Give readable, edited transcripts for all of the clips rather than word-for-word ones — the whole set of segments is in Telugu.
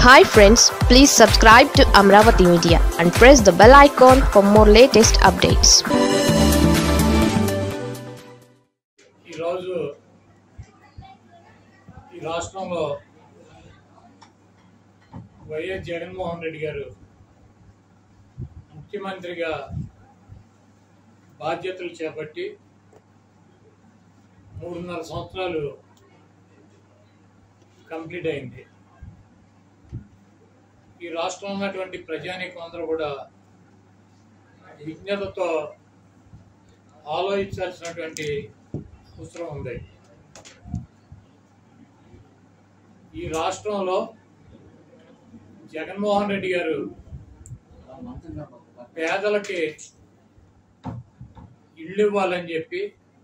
Hi friends, please subscribe to Amaravathi Media and press the bell icon for more latest updates. ఈ రాష్ట్రంలో వైఎస్ జగన్మోహన్ రెడ్డి గారు ముఖ్యమంత్రిగా బాధ్యతలు చేపట్టి 3.5 సంవత్సరాలు కంప్లీట్ అయింది. ఈ రాష్ట్రంలో ఉన్నటువంటి ప్రజానీకం అందరూ కూడా విజ్ఞతతో ఆలోచించాల్సినటువంటి అవసరం ఉంది. ఈ రాష్ట్రంలో జగన్మోహన్ రెడ్డి గారు పేదలకి ఇళ్ళు ఇవ్వాలని చెప్పి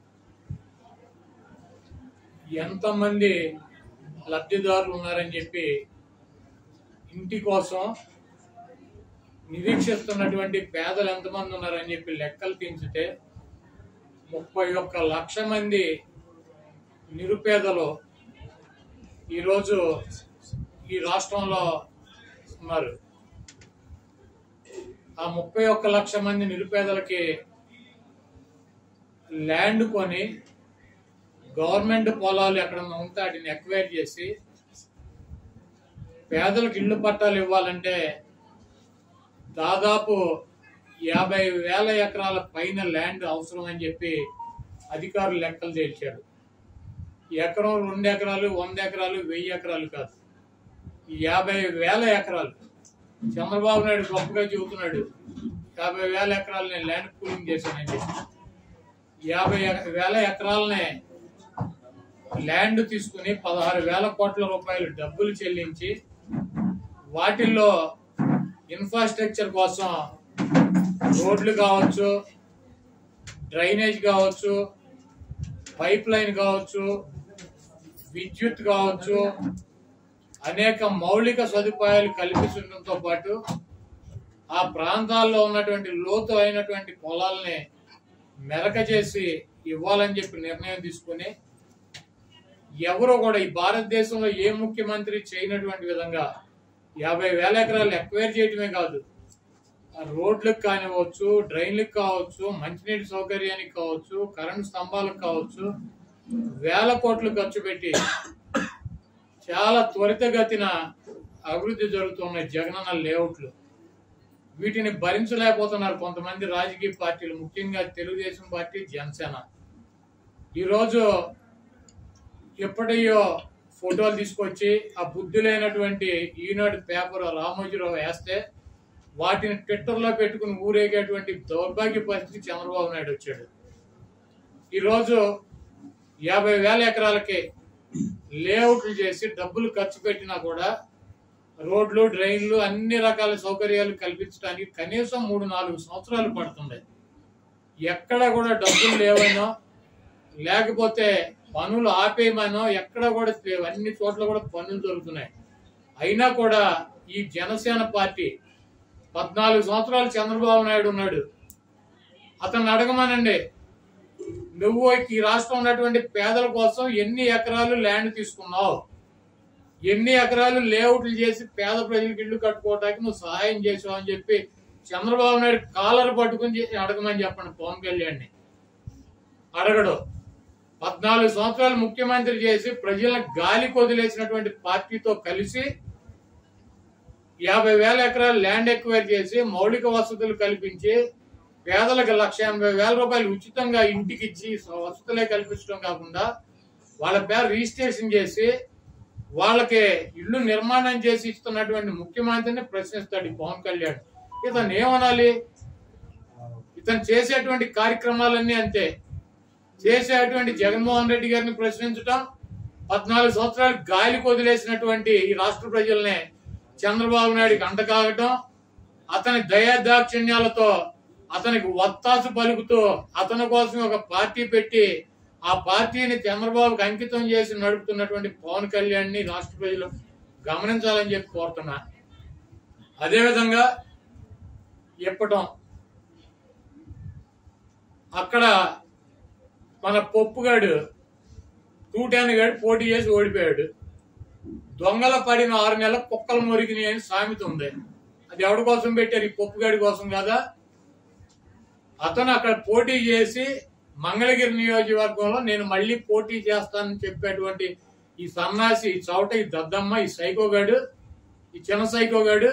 ఎంతమంది లబ్ధిదారులు ఉన్నారని చెప్పి ఇంటి కోసం నిరీక్షిస్తున్నటువంటి పేదలు ఎంతమంది ఉన్నారని చెప్పి లెక్కలు తీంచితే 31 లక్షల మంది నిరుపేదలు ఈరోజు ఈ రాష్ట్రంలో ఉన్నారు. ఆ 31 లక్షల మంది నిరుపేదలకి ల్యాండ్ కొని గవర్నమెంట్ పొలాలు ఎక్కడన్నా ఉంటే వాటిని ఎక్వైర్ చేసి పేదలకు ఇళ్లు పట్టాలు ఇవ్వాలంటే దాదాపు 50,000 ఎకరాల పైన ల్యాండ్ అవసరం అని చెప్పి అధికారులు లెక్కలు తేల్చారు. ఎకరం 2 ఎకరాలు 100 ఎకరాలు 1000 ఎకరాలు కాదు, 50,000 ఎకరాలు. చంద్రబాబు నాయుడు గొప్పగా చెబుతున్నాడు 50,000 ఎకరాలు నేను ల్యాండ్ పూలింగ్ చేశానని చెప్పి. 50,000 ఎకరాలనే ల్యాండ్ తీసుకుని 16,000 కోట్ల రూపాయలు డబ్బులు చెల్లించి వాటిల్లో ఇన్ఫ్రాస్ట్రక్చర్ కోసం రోడ్లు కావచ్చు, డ్రైనేజ్ కావచ్చు, పైప్ లైన్ కావచ్చు, విద్యుత్ కావచ్చు, అనేక మౌలిక సదుపాయాలు కల్పిస్తుండటంతో పాటు ఆ ప్రాంతాల్లో ఉన్నటువంటి లోతు అయినటువంటి పొలాలని మెరక చేసి ఇవ్వాలని చెప్పి నిర్ణయం తీసుకుని ఎవరో కూడా ఈ భారతదేశంలో ఏ ముఖ్యమంత్రి చేయనటువంటి విధంగా 50,000 ఎకరాలు ఎక్వైర్ చేయటమే కాదు, రోడ్లకు కానివ్వచ్చు, డ్రైన్లకు కావచ్చు, మంచినీటి సౌకర్యానికి కావచ్చు, కరెంటు స్తంభాలకు కావచ్చు, 1,000 కోట్లు ఖర్చు పెట్టి చాలా త్వరితగతిన అభివృద్ధి జరుగుతున్నాయి జగనన్న లేఅవుట్లు. వీటిని భరించలేకపోతున్నారు కొంతమంది రాజకీయ పార్టీలు, ముఖ్యంగా తెలుగుదేశం పార్టీ, జనసేన. ఈరోజు ఎప్పటియో ఫోటోలు తీసుకొచ్చి ఆ బుద్ధి లేనటువంటి ఈనాడు పేపర్ రామోజీరావు వేస్తే వాటిని ట్విట్టర్లో పెట్టుకుని ఊరేగేటువంటి దౌర్భాగ్య పరిస్థితి చంద్రబాబు నాయుడు వచ్చాడు. ఈరోజు 50,000 ఎకరాలకి లేఅవుట్లు చేసి డబ్బులు ఖర్చు పెట్టినా కూడా రోడ్లు, డ్రైన్లు, అన్ని రకాల సౌకర్యాలు కల్పించడానికి కనీసం 3-4 సంవత్సరాలు పడుతుంది. ఎక్కడ కూడా డబ్బులు లేవనో లేకపోతే పనులు ఆపేయమనో ఎక్కడ కూడా అన్ని చోట్ల కూడా పనులు జరుగుతున్నాయి. అయినా కూడా ఈ జనసేన పార్టీ 14 సంవత్సరాలు చంద్రబాబు నాయుడు ఉన్నాడు. అతను అడగమనండి, నువ్వు ఈ రాష్ట్రం ఉన్నటువంటి పేదల కోసం ఎన్ని ఎకరాలు ల్యాండ్ తీసుకున్నావు, ఎన్ని ఎకరాలు లేఅవుట్లు చేసి పేద ప్రజలకు ఇళ్లు కట్టుకోవడానికి నువ్వు సహాయం చేసావు అని చెప్పి చంద్రబాబు నాయుడు కాలర్ పట్టుకుని అడగమని చెప్పండి. పవన్ కళ్యాణ్ని అడగడు. 14 సంవత్సరాలు ముఖ్యమంత్రి చేసి ప్రజలను గాలి కొదిలేసినటువంటి పార్టీతో కలిసి 50,000 ఎకరాలు ల్యాండ్ ఎక్వైర్ చేసి మౌలిక వసతులు కల్పించి పేదలకు 1,80,000 రూపాయలు ఉచితంగా ఇంటికి ఇచ్చి వసతులే కల్పించడం కాకుండా వాళ్ళ పేరు రిజిస్ట్రేషన్ చేసి వాళ్ళకి ఇల్లు నిర్మాణం చేసి ఇస్తున్నటువంటి ముఖ్యమంత్రిని ప్రశ్నిస్తాడు పవన్ కళ్యాణ్. ఇతను ఏమనాలి? ఇతను చేసేటువంటి కార్యక్రమాలన్నీ అంతే. చేసేటువంటి జగన్మోహన్ రెడ్డి గారిని ప్రశ్నించడం, 14 సంవత్సరాలు గాలి కొదిలేసినటువంటి ఈ రాష్ట్ర ప్రజల్ని చంద్రబాబు నాయుడికి అంటకాగటం, అతని దయాదాక్షిణ్యాలతో అతనికి వత్తాసు పలుకుతూ అతని కోసం ఒక పార్టీ పెట్టి ఆ పార్టీని చంద్రబాబుకి అంకితం చేసి నడుపుతున్నటువంటి పవన్ కళ్యాణ్ని రాష్ట్ర ప్రజలు గమనించాలని చెప్పి కోరుతున్నా. అదేవిధంగా చెప్పటం, అక్కడ మన పొప్పుగాడు 210 గాడు పోటీ చేసి ఓడిపోయాడు. దొంగల పడిన 6 నెలల కుక్కలు మురిగినాయి అని సామెత ఉంది. అది ఎవరి కోసం పెట్టారు? ఈ పప్పుగాడి కోసం కదా. అతను అక్కడ పోటీ చేసి మంగళగిరి నియోజకవర్గంలో నేను మళ్ళీ పోటీ చేస్తానని చెప్పేటువంటి ఈ సన్నాసి, ఈ చౌట, ఈ దద్దమ్మ, ఈ సైకోగాడు, ఈ చిన్న సైకోగాడు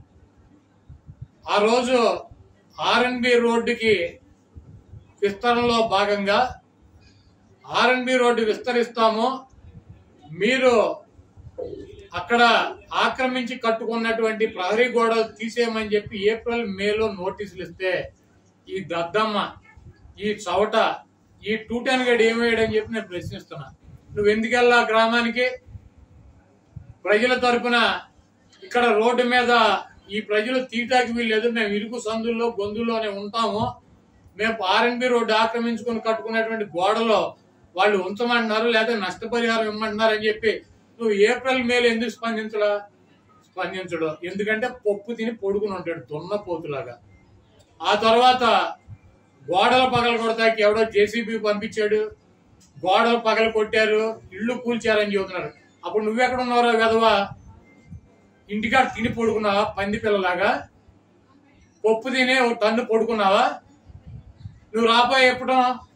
ఆ రోజు ఆర్ఎన్బి రోడ్డుకి విస్తరణలో భాగంగా ఆర్ఎన్బి రోడ్డు విస్తరిస్తాము, మీరు అక్కడ ఆక్రమించి కట్టుకున్నటువంటి ప్రహరీ గోడలు తీసేయమని చెప్పి ఏప్రిల్ మేలో నోటీసులు ఇస్తే ఈ దద్దమ్మ, ఈ చవట, ఈ 210 గడి ఏమయ్యాడని చెప్పి నేను ప్రశ్నిస్తున్నా. నువ్వు ఎందుకెళ్ళా గ్రామానికి? ప్రజల తరపున ఇక్కడ రోడ్డు మీద ఈ ప్రజలు తీటాకి వీల్లేదు, మేము ఇరుకు సందుల్లో గొంతుల్లోనే ఉంటాము, మేము ఆర్ఎన్బి రోడ్డు ఆక్రమించుకొని కట్టుకున్నటువంటి గోడలో వాళ్ళు ఉంచమంటున్నారు లేదా నష్టపరిహారం ఇమ్మంటున్నారు అని చెప్పి నువ్వు ఏప్రిల్ మేలు ఎందుకు స్పందించడు? ఎందుకంటే పప్పు తిని పొడుకుని ఉంటాడు దున్నపోతులాగా. ఆ తర్వాత గోడల పగల కొడతాకి ఎవడో జేసీబీ పంపించాడు, గోడలు పగల కొట్టారు, ఇళ్లు కూల్చారని చెబుతున్నారు. అప్పుడు నువ్వెక్కడ ఉన్నావురా వెధవా? ఇంటికాడ తిని పడుకున్నావా పంది పిల్లలాగా? పప్పు తిని ఒక టన్ను పడుకున్నావా? నువ్వు రాబోయే ఎప్పుడు?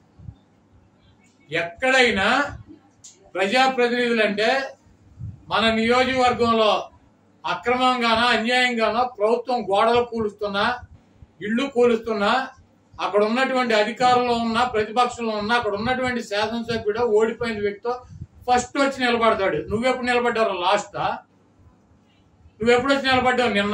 ఎక్కడైనా ప్రజాప్రతినిధులంటే మన నియోజకవర్గంలో అక్రమంగానో అన్యాయంగానో ప్రభుత్వం గోడలు కూలుస్తున్నా, ఇళ్లు కూలుస్తున్నా, అక్కడ ఉన్నటువంటి అధికారంలో ఉన్న ప్రతిపక్షంలో ఉన్న అక్కడ ఉన్నటువంటి శాసనసభ్యుడు ఓడిపోయిన వ్యక్తితో ఫస్ట్ వచ్చి నిలబడతాడు. నువ్వెప్పుడు నిలబడ్డావు? లాస్టా? నువ్వెప్పుడు వచ్చి నిలబడ్డావు? నిన్న.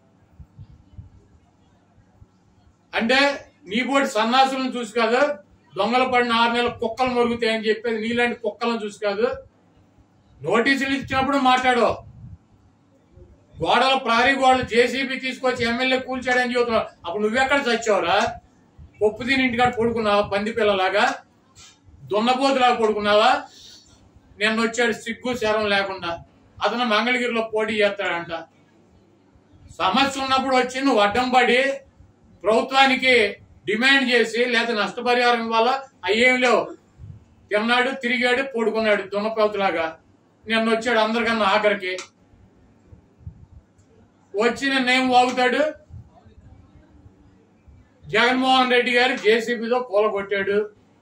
అంటే నీ పోటీ సన్నాసులను చూసి కాదు, దొంగలు పడిన 6 నెలల కుక్కలు మొరుగుతాయని చెప్పేది నీలాంటి కుక్కలను చూసి కాదు. నోటీసులు ఇచ్చినప్పుడు మాట్లాడు. గోడలు, ప్రహరీ గోడలు జేసీబీ తీసుకొచ్చి ఎమ్మెల్యే కూల్చాడని చెబుతున్నావు. అప్పుడు నువ్వెక్కడ చచ్చావురా? పప్పు తిని ఇంటికాడ పడుకున్నావా పంది పిల్లలాగా? దున్నపోతులాగా పడుకున్నావా? నిన్న వచ్చాడు సిగ్గు శరం లేకుండా, అతను మంగళగిరిలో పోటీ చేస్తాడంట. సమస్య ఉన్నప్పుడు వచ్చి నువ్వు అడ్డం పడి ప్రభుత్వానికి డిమాండ్ చేసి లేదా నష్టపరిహారం ఇవ్వాలా? అయ్యేం లేవు. తిన్నాడు, తిరిగాడు, పడుకున్నాడు దున్నపోతులాగా. నిన్న వచ్చాడు అందరికన్నా ఆఖరికి. వచ్చి నిన్నేం వాగుతాడు? జగన్మోహన్ రెడ్డి గారు జేసీబీతో కూలగొట్టాడు.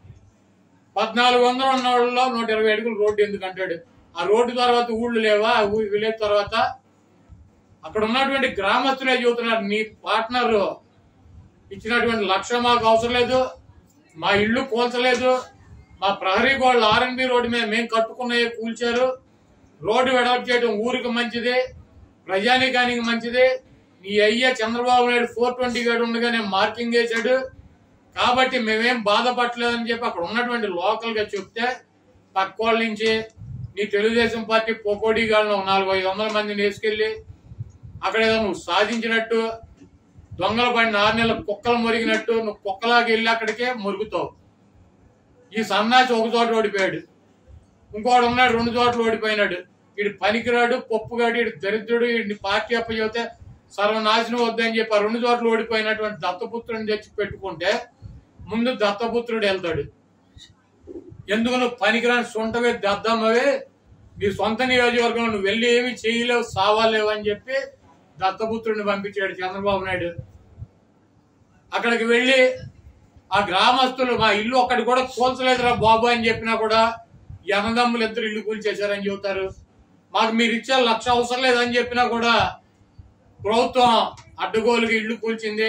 1400 ఉన్న వాళ్ళలో 120 అడుగులు రోడ్డు ఎందుకు అంటాడు? ఆ రోడ్డు తర్వాత ఊళ్ళు లేవా? విలేజ్ తర్వాత అక్కడ ఉన్నటువంటి గ్రామస్తులే చెబుతున్నారు, నీ పార్ట్నర్ ఇచ్చినటువంటి లక్ష్యం మాకు అవసరం లేదు, మా ఇళ్లు కూల్చలేదు, మా ప్రహరీ గోడలు ఆర్ఎన్బి రోడ్డు మీద మేము కట్టుకున్నాయే కూల్చారు, రోడ్డు వెడల్పు చేయడం ఊరికి మంచిది, ప్రజానీకానికి మంచిది, నీ అయ్యా చంద్రబాబు నాయుడు 420 గడు ఉండగానే మార్కింగ్ వేశాడు కాబట్టి మేమేం బాధపడలేదని చెప్పి అక్కడ ఉన్నటువంటి లోకల్ గా చెప్తే పక్కోళ్ళ నుంచి నీ తెలుగుదేశం పార్టీ పొకోడీ గాళ్ళను 400-500 మందిని వేసుకెళ్లి అక్కడ ఏదో నువ్వు సాధించినట్టు, దొంగలు పడిన 6 నెలల కుక్కలు మురిగినట్టు నువ్వు కుక్కలాగా వెళ్ళి అక్కడికే మురుగుతావు. ఈ సన్నాసి ఒక చోట ఓడిపోయాడు, ఇంకోటి ఉన్నాడు 2 చోట్ల ఓడిపోయినాడు. వీడు పనికిరాడు, పప్పుగాడు, వీడు దరిద్రుడు, వీడిని పార్టీ అప్పచెబితే సర్వనాశనం వద్దని చెప్పి 2 చోట్ల ఓడిపోయినటువంటి దత్తపుత్రుడిని తెచ్చి పెట్టుకుంటే ముందు దత్తపుత్రుడు వెళ్తాడు. ఎందుకు? నువ్వు పనికిరాని సొంతవే దద్దమ్మవే, నీ సొంత నియోజకవర్గంలో నువ్వు వెళ్ళి ఏమి చేయలేవు, సావాలేవు అని చెప్పి దత్తపుత్రుడిని పంపించాడు చంద్రబాబు నాయుడు. అక్కడికి వెళ్ళి ఆ గ్రామస్తులు మా ఇల్లు ఒక్కటి కూడా కూల్చలేదురా బాబు అని చెప్పినా కూడా ఈ అన్నదమ్ములు 2 ఇల్లు కూల్చేశారని చెబుతారు. మాకు మీరు ఇచ్చే 1,00,000 అవసరం లేదని చెప్పినా కూడా ప్రభుత్వం అడ్డగోలుగా ఇళ్లు కూల్చింది,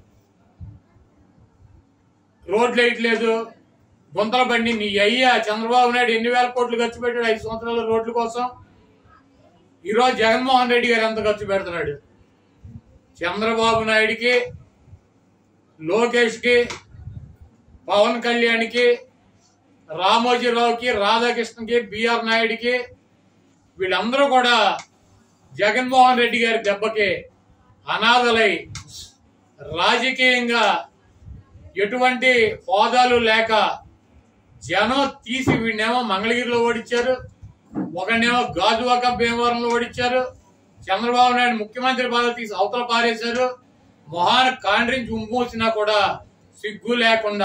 రోడ్లు వేయట్లేదు, గుంతలు బండి. నీ అయ్యా చంద్రబాబు నాయుడు ఎన్ని వేల కోట్లు ఖర్చు పెట్టాడు 5 సంవత్సరాల రోడ్ల కోసం? ఈరోజు జగన్మోహన్ రెడ్డి గారు ఎంత ఖర్చు పెడుతున్నాడు? చంద్రబాబు నాయుడికి, లోకేష్ కి, పవన్ కళ్యాణ్కి, రామోజీరావుకి, రాధాకృష్ణకి, బిఆర్ నాయుడికి, వీళ్ళందరూ కూడా జగన్మోహన్ రెడ్డి గారి దెబ్బకి అనాథలై రాజకీయంగా ఎటువంటి హోదాలు లేక జనం తీసి వీడినేమో మంగళగిరిలో ఓడించారు, ఒకనేమో గాజువాక భీమవరంలో ఓడించారు, చంద్రబాబు నాయుడు ముఖ్యమంత్రి పదవి తీసి అవతల పారేశారు. మొహాన కాండ్రించి ఉమ్మూసినా కూడా సిగ్గు లేకుండా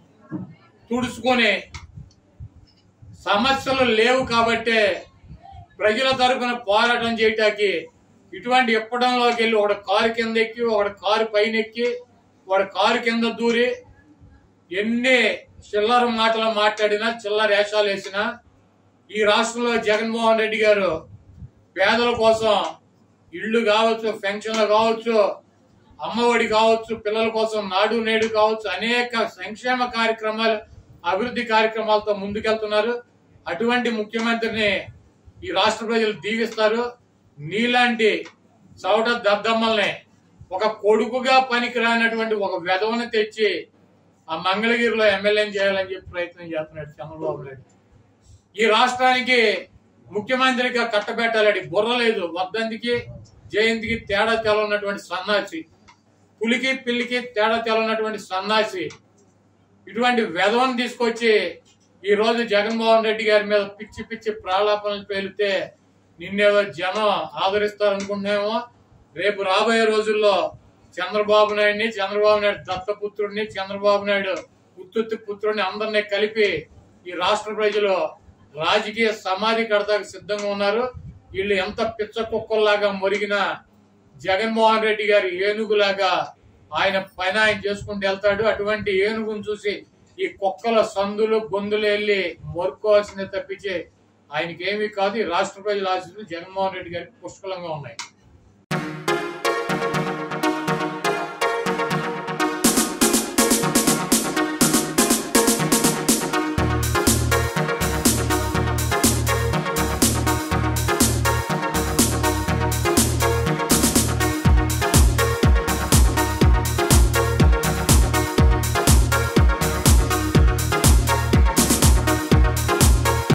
తుడుచుకొని సమస్యలు లేవు కాబట్టే ప్రజల తరఫున పోరాటం చేయటానికి ఇటువంటి ఇప్పడంలోకి వెళ్ళి ఒకడు కారు కింద ఎక్కి ఒకడు కారు పైన ఎక్కి వాడు కారు కింద దూరి ఎన్ని చిల్లర మాటలు మాట్లాడినా చిల్లర వేషాలు వేసినా ఈ రాష్ట్రంలో జగన్మోహన్ రెడ్డి గారు పేదల కోసం ఇళ్లు కావచ్చు, పెన్షన్లు కావచ్చు, అమ్మఒడి కావచ్చు, పిల్లల కోసం నాడు నేడు కావచ్చు, అనేక సంక్షేమ కార్యక్రమాలు, అభివృద్ధి కార్యక్రమాలతో ముందుకెళ్తున్నారు. అటువంటి ముఖ్యమంత్రిని ఈ రాష్ట్ర ప్రజలు దీవిస్తారు. నీలాంటి చవట దద్దమ్మల్ని ఒక కొడుకుగా పనికిరానటువంటి ఒక వెధవని తెచ్చి ఆ మంగళగిరిలో ఎమ్మెల్యేని చేయాలని చెప్పి ప్రయత్నం చేస్తున్నాడు చంద్రబాబు నాయుడు. ఈ రాష్ట్రానికి ముఖ్యమంత్రిగా కట్టబెట్టాలని బుర్ర లేదు. వర్ధంతికి జయంతికి తేడా తెలన్నటువంటి సన్నాసి, పులికి పిల్లికి తేడా తెలన్నటువంటి సన్నాసి, ఇటువంటి వెధవను తీసుకొచ్చి ఈ రోజు జగన్మోహన్ రెడ్డి గారి మీద పిచ్చి పిచ్చి ప్రాలాపనలు పేలితే నిన్నేదో జనం ఆదరిస్తారనుకుంటున్నామో. రేపు రాబోయే రోజుల్లో చంద్రబాబు నాయుడు దత్తపుత్రుడిని, చంద్రబాబు నాయుడు ఉత్తుత్తి పుత్రుడిని అందరినీ కలిపి ఈ రాష్ట్ర ప్రజలు రాజకీయ సమాధి కడతానికి సిద్ధంగా ఉన్నారు. వీళ్ళు ఎంత పిచ్చ కుక్కల్లాగా మొరిగినా జగన్మోహన్ రెడ్డి గారి ఏనుగులాగా ఆయన పైన ఆయన చేసుకుంటూ వెళ్తాడు. అటువంటి ఏనుగును చూసి ఈ కుక్కల సందులు గొంతులు వెళ్ళి మొరుకోవాల్సిందే తప్పించి ఆయనకేమీ కాదు. ఈ రాష్ట్ర ప్రజల ఆశీస్సులు జగన్మోహన్ రెడ్డి గారికి పుష్కలంగా ఉన్నాయి.